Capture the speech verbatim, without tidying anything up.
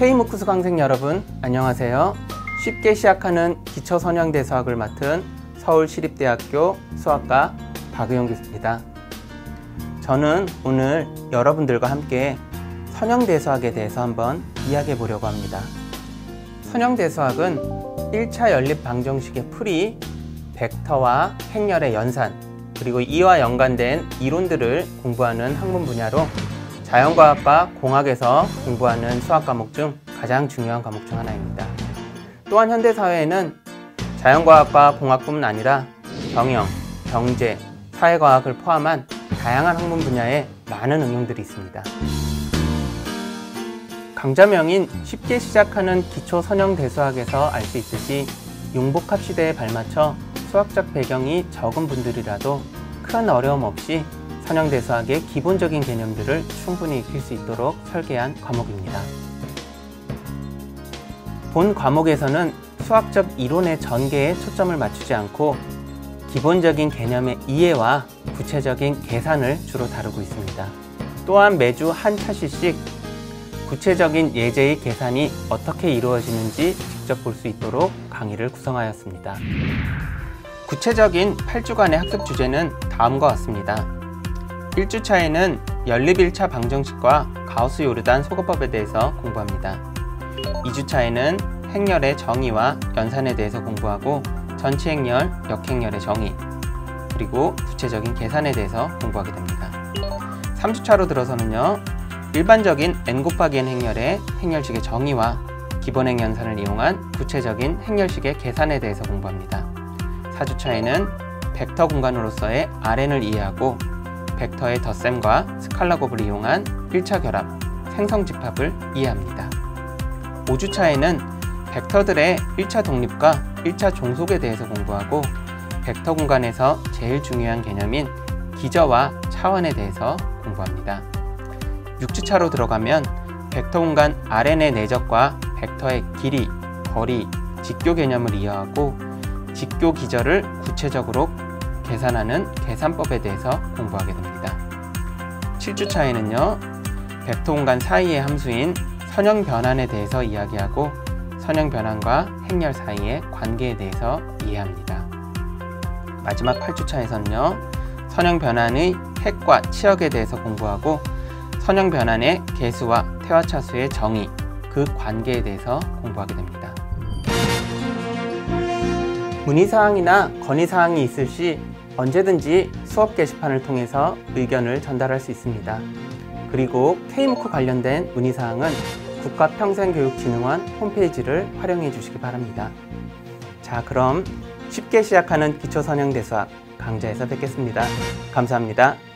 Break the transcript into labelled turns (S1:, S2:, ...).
S1: K무크 수강생 여러분 안녕하세요. 쉽게 시작하는 기초선형대 수학을 맡은 서울시립대학교 수학과 박의용 교수입니다. 저는 오늘 여러분들과 함께 선형대수학에 대해서 한번 이야기해 보려고 합니다. 선형대수학은 일 차 연립방정식의 풀이, 벡터와 행렬의 연산, 그리고 이와 연관된 이론들을 공부하는 학문 분야로 자연과학과 공학에서 공부하는 수학 과목 중 가장 중요한 과목 중 하나입니다. 또한 현대사회에는 자연과학과 공학뿐만 아니라 경영, 경제, 사회과학을 포함한 다양한 학문 분야에 많은 응용들이 있습니다. 강좌명인 쉽게 시작하는 기초선형대수학에서 알 수 있듯이 융복합 시대에 발맞춰 수학적 배경이 적은 분들이라도 큰 어려움 없이 선형대수학의 기본적인 개념들을 충분히 익힐 수 있도록 설계한 과목입니다. 본 과목에서는 수학적 이론의 전개에 초점을 맞추지 않고 기본적인 개념의 이해와 구체적인 계산을 주로 다루고 있습니다. 또한 매주 한 차시씩 구체적인 예제의 계산이 어떻게 이루어지는지 직접 볼 수 있도록 강의를 구성하였습니다. 구체적인 팔 주간의 학습 주제는 다음과 같습니다. 일 주차에는 연립 일 차 방정식과 가우스-요르단 소거법에 대해서 공부합니다. 이 주차에는 행렬의 정의와 연산에 대해서 공부하고 전치행렬, 역행렬의 정의, 그리고 구체적인 계산에 대해서 공부하게 됩니다. 삼 주차로 들어서는요, 일반적인 n 곱하기 n 행렬의 행렬식의 정의와 기본행 연산을 이용한 구체적인 행렬식의 계산에 대해서 공부합니다. 사 주차에는 벡터 공간으로서의 알엔을 이해하고 벡터의 덧셈과 스칼라 곱을 이용한 일 차 결합, 생성 집합을 이해합니다. 오 주차에는 벡터들의 일 차 독립과 일 차 종속에 대해서 공부하고 벡터 공간에서 제일 중요한 개념인 기저와 차원에 대해서 공부합니다. 육 주차로 들어가면 벡터 공간 알엔의 내적과 벡터의 길이, 거리, 직교 개념을 이해하고 직교 기저를 구체적으로 계산하는 계산법에 대해서 공부하게 됩니다. 칠 주차에는요, 벡터 공간 사이의 함수인 선형 변환에 대해서 이야기하고 선형 변환과 행렬 사이의 관계에 대해서 이해합니다. 마지막 팔 주차에서는요, 선형 변환의 핵과 치역에 대해서 공부하고 선형 변환의 계수와 태화차수의 정의, 그 관계에 대해서 공부하게 됩니다. 문의사항이나 건의사항이 있을 시 언제든지 수업 게시판을 통해서 의견을 전달할 수 있습니다. 그리고 K무크 관련된 문의사항은 국가평생교육진흥원 홈페이지를 활용해 주시기 바랍니다. 자, 그럼 쉽게 시작하는 기초선형대수학 강좌에서 뵙겠습니다. 감사합니다.